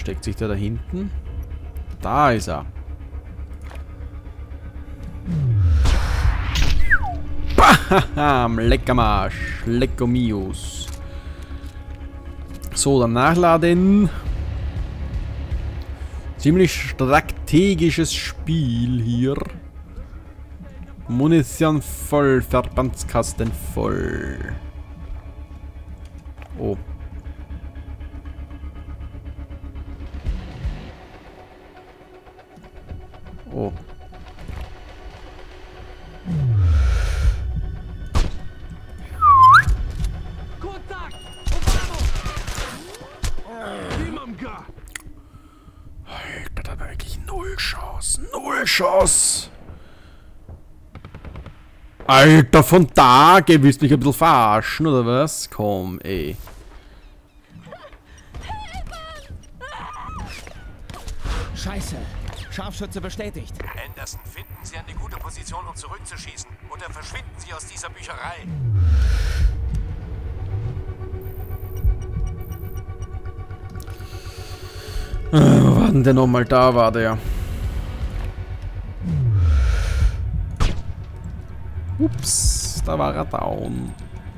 versteckt sich der da hinten? Da ist er. Bam! Leckermarsch. Leckomios. So, dann nachladen. Ziemlich strategisches Spiel hier. Munition voll, Verbandskasten voll. Oh. Oh. Alter, da war wirklich null Chance. Null Chance. Alter, von da willst du mich ein bisschen verarschen, oder was? Komm, ey. Scheiße. Scharfschütze bestätigt. Anderson, finden Sie eine gute Position, um zurückzuschießen. Oder verschwinden Sie aus dieser Bücherei. Wo war denn der nochmal? Da war der. Ups, da war er down.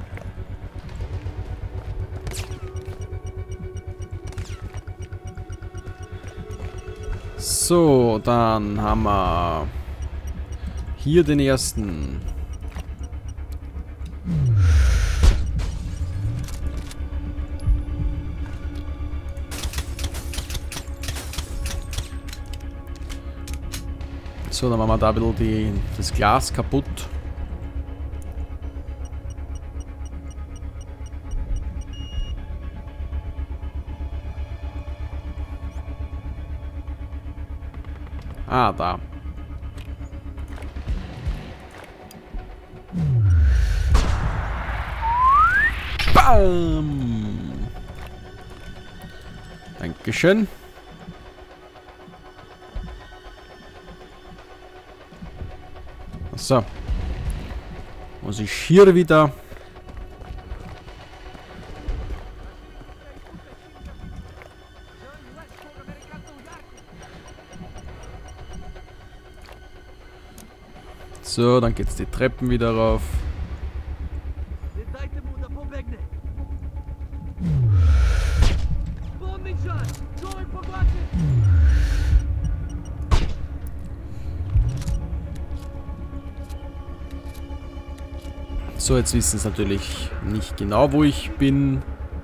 So, dann haben wir hier den ersten. So, dann machen wir da ein bisschen das Glas kaputt. Ah, da. Bam! Dankeschön. So. Muss ich hier wieder... So, dann geht's die Treppen wieder rauf. So, jetzt wissen sie natürlich nicht genau, wo ich bin.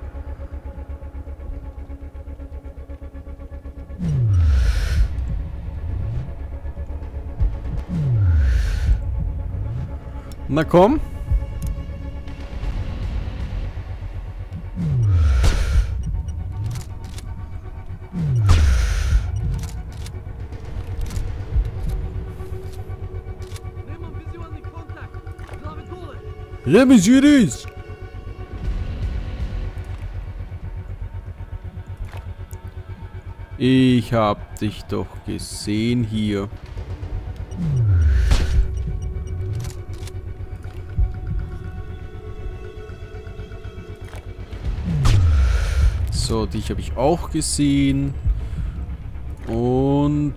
Na komm. Ja, Monsieur ist. Ich hab dich doch gesehen hier. So, dich habe ich auch gesehen. Und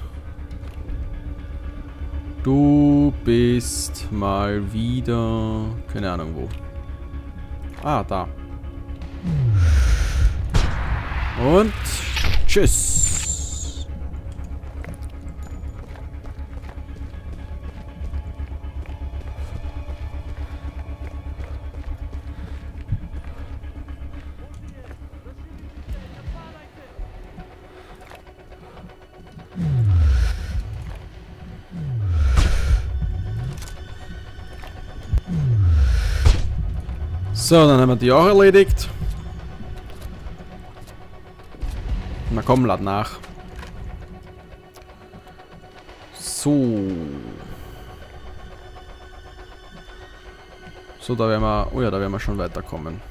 du bist mal wieder... Keine Ahnung wo. Ah, da. Und tschüss. So, dann haben wir die auch erledigt. Na komm, lad nach. So. So, da werden wir... Oh ja, da werden wir schon weiterkommen.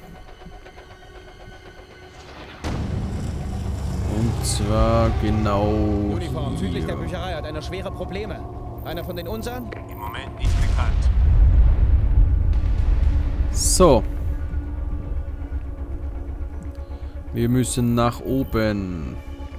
Und zwar genau... Uniform südlich der hier. Bücherei hat eine schwere Probleme. Einer von den unseren? Im Moment nicht bekannt. So. Wir müssen nach oben.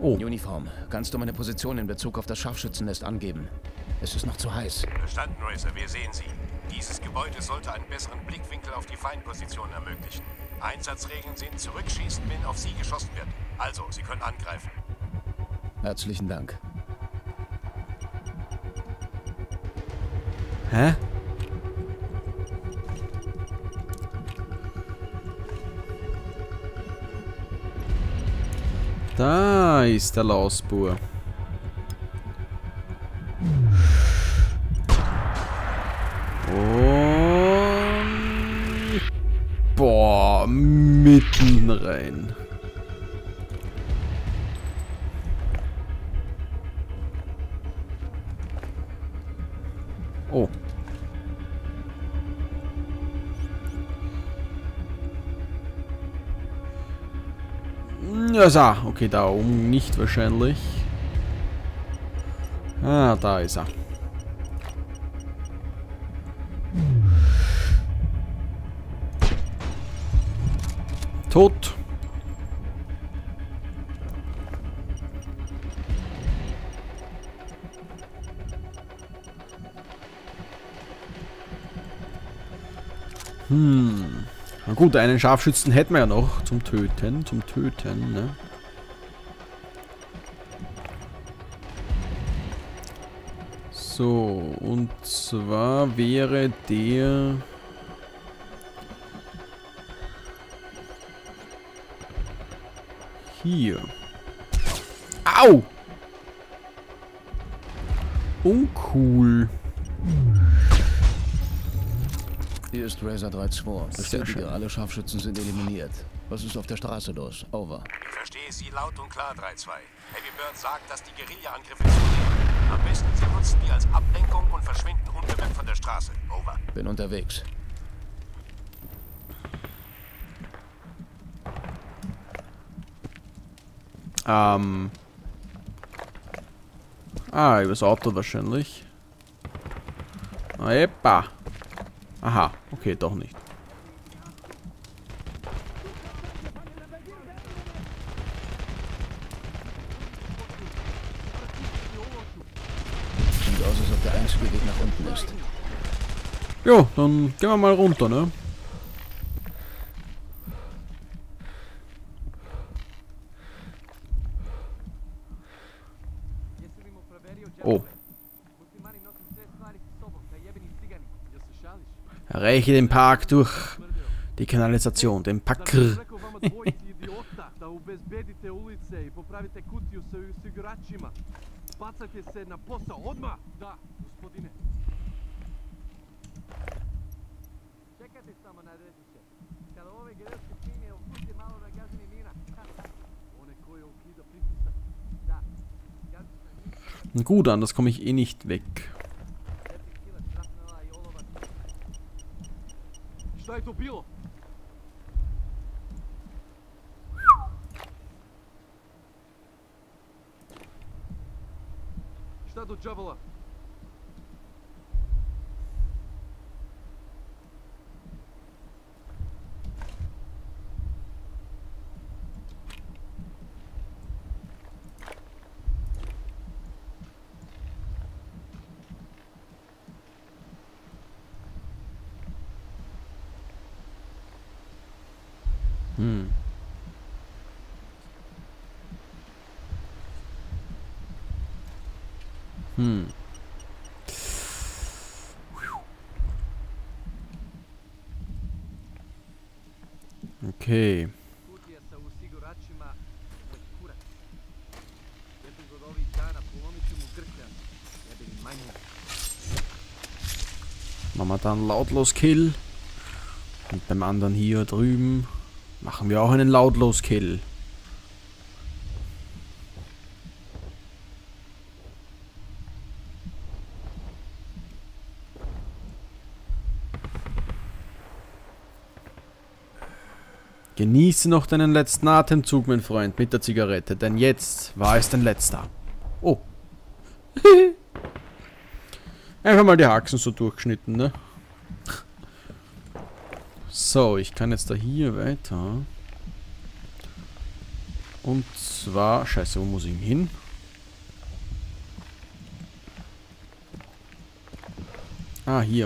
Oh. Uniform, kannst du meine Position in Bezug auf das Scharfschützennest angeben? Es ist noch zu heiß. Verstanden, Racer, wir sehen Sie. Dieses Gebäude sollte einen besseren Blickwinkel auf die Feindposition ermöglichen. Einsatzregeln sind zurückschießen, wenn auf Sie geschossen wird. Also, Sie können angreifen. Herzlichen Dank. Hä? Da ist der Lausbur. Und... Boah, mitten rein. Oh. Ja, so. Okay, da oben nicht wahrscheinlich. Ah, da ist er. Tot. Na gut, einen Scharfschützen hätten wir ja noch zum Töten. Ne? So, und zwar wäre der... Hier. Au! Uncool. Hier ist Racer 3-2. Bestätige, alle Scharfschützen sind eliminiert. Was ist auf der Straße los? Over. Ich verstehe Sie laut und klar, 3-2. Heavy Bird sagt, dass die Guerilla-Angriffe zunehmen. Am besten Sie nutzen die als Ablenkung und verschwinden unbemerkt von der Straße. Over. Bin unterwegs. Übers Auto wahrscheinlich. Epa. Aha, okay, doch nicht. Sieht aus, als ob der einzige Weg nach unten ist. Jo, dann gehen wir mal runter, ne? Oh. Erreiche den Park durch die Kanalisation, den Packer. Gut, anders komme ich eh nicht weg. Okay. Machen wir dann lautlos Kill. Und beim anderen hier drüben machen wir auch einen lautlos Kill. Genieße noch deinen letzten Atemzug, mein Freund, mit der Zigarette, denn jetzt war es dein letzter. Oh. Einfach mal die Haxen so durchgeschnitten, ne? So, ich kann jetzt da hier weiter. Und zwar... Scheiße, wo muss ich hin? Ah, hier.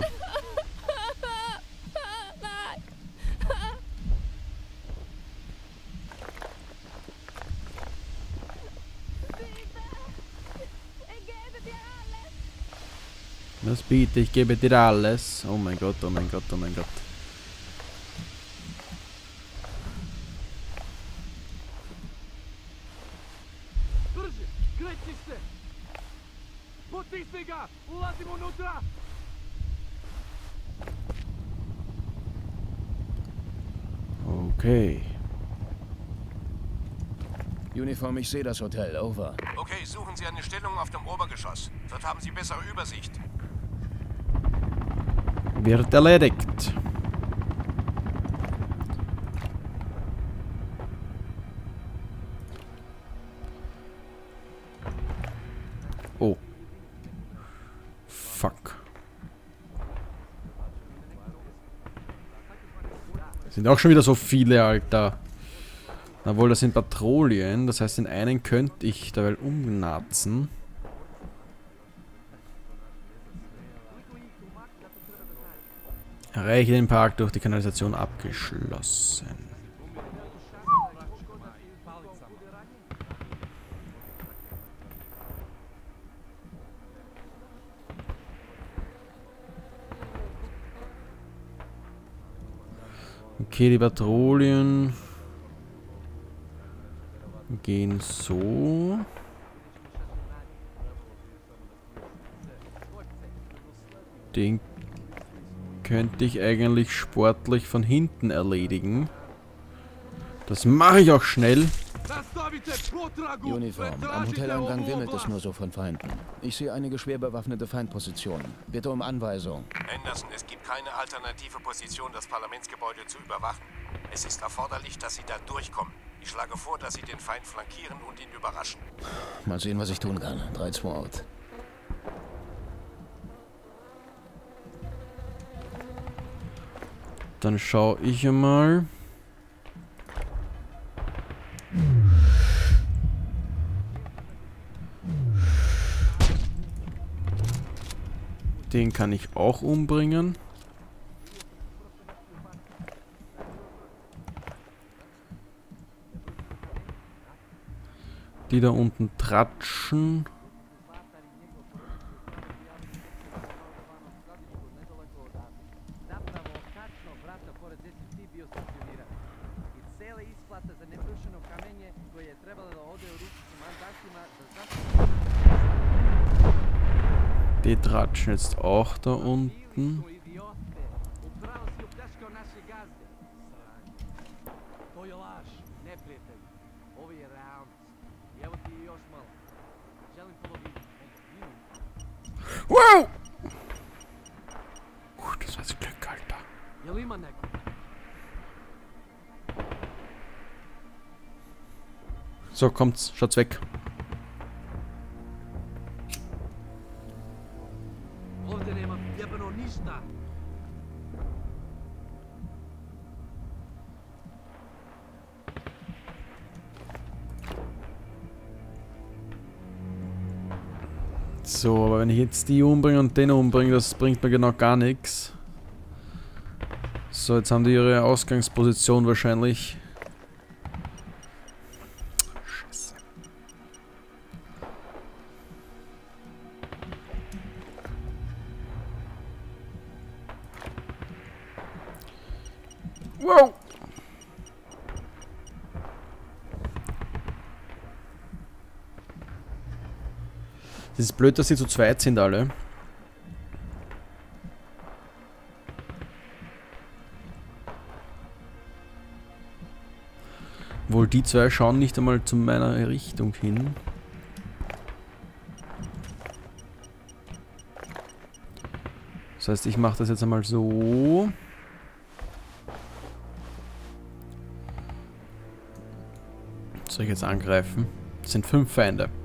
Was bitte? Ich gebe dir alles. Oh mein Gott, oh mein Gott, oh mein Gott. Okay. Uniform, ich sehe das Hotel. Over. Okay, suchen Sie eine Stellung auf dem Obergeschoss. Dort haben Sie bessere Übersicht. Wird erledigt. Oh. Fuck. Sind auch schon wieder so viele, Alter. Obwohl, das sind Patrouillen. Das heißt, den einen könnte ich dabei umnatzen. Erreiche den Park durch die Kanalisation abgeschlossen. Okay, die Patrouillen gehen so. Den könnte ich eigentlich sportlich von hinten erledigen. Das mache ich auch schnell. Uniform, am Hoteleingang wimmelt es nur so von Feinden. Ich sehe einige schwer bewaffnete Feindpositionen. Bitte um Anweisung. Anderson, es gibt keine alternative Position, das Parlamentsgebäude zu überwachen. Es ist erforderlich, dass Sie da durchkommen. Ich schlage vor, dass Sie den Feind flankieren und ihn überraschen. Mal sehen, was ich tun kann. 3-2 out. Dann schaue ich einmal. Den kann ich auch umbringen. Die da unten tratschen. Die tratschen jetzt auch da unten. Wow! Das war das Glück, Alter. So, kommt's. Schaut's weg. So, aber wenn ich jetzt die umbringe und den umbringe, das bringt mir genau gar nichts. So, jetzt haben die ihre Ausgangsposition wahrscheinlich. Scheiße. Wow! Es ist blöd, dass sie zu zweit sind alle. Wohl die zwei schauen nicht einmal zu meiner Richtung hin. Das heißt, ich mache das jetzt einmal so. Soll ich jetzt angreifen? Das sind 5 Feinde.